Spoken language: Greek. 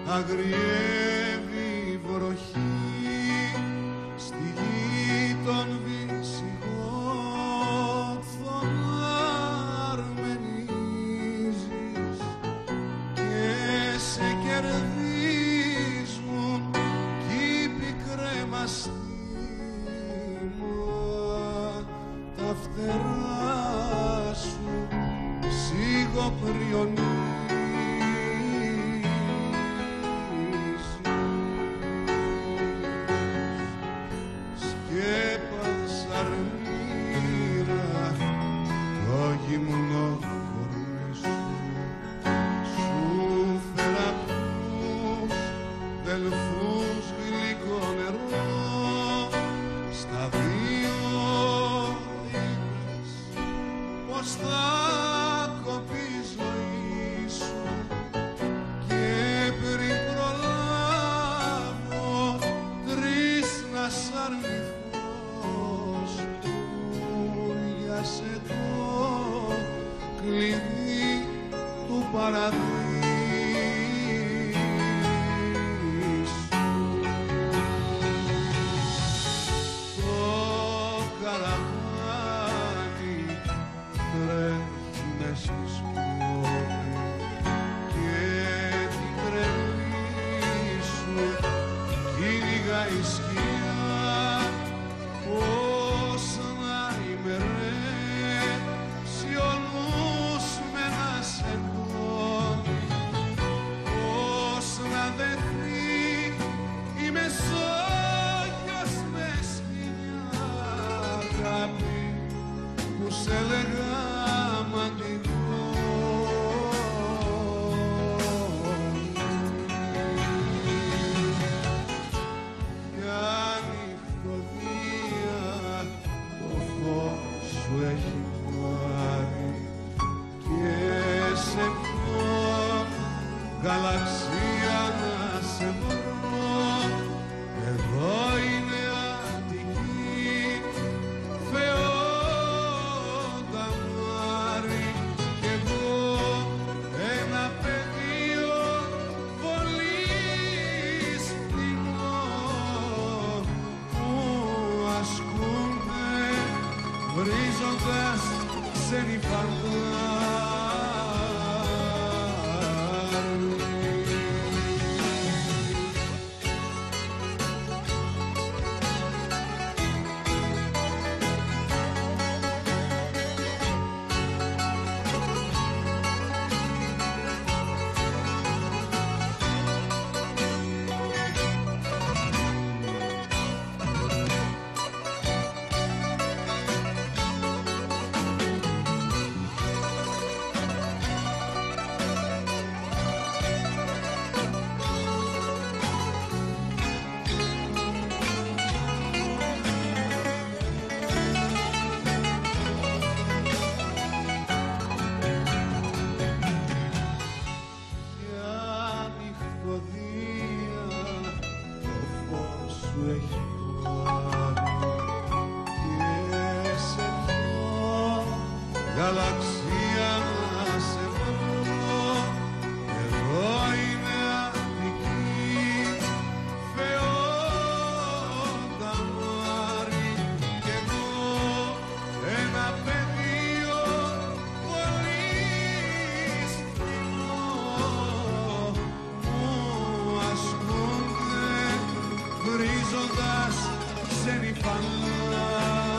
αγριεύει η βροχή στη γη των Βυσσιγόθων αρμενίζεις και σε κερδίζουν κι οι πικρέμαστήμα τα φτερά σου σιγοπριονίζεις. Γυμνό κορμί σου, σου φέρα τους δελφούς γλυκό νερό. Στα δύο είπες πως θα κοπεί η ζωή σου και πριν προλάβω τρεις να σ' αρνηθώ σπούριασε το κλειδί του παραδείσου. Το καραβάνι τρέχει μες στη σκόνη και την τρελή σου κυνηγά η σκιά. Πώς να είμαι ρε σιωνούς με να σε δω, πώς να δεθεί η Μεσόγειος με σκηνιά αγάπη που σε λέγα μαντικό. Για νυχτωδία το φως σου έχει και σε ποιο γαλαξία να σε βρω. Εδώ είναι Αττική, Θεό Ταμάρι κι εγώ ένα πεδίο πολύ φτηνό που ασκούνται βρίζοντας ξένοι έχει πάρει και σε ποιο γαλαξία να σε βρω. Εδώ είναι Αττική, Θεό Ταμάρι κι εγώ ένα πεδίο πολύ φτηνό που ασκούνται βρίζοντας ξένοι φανάρι.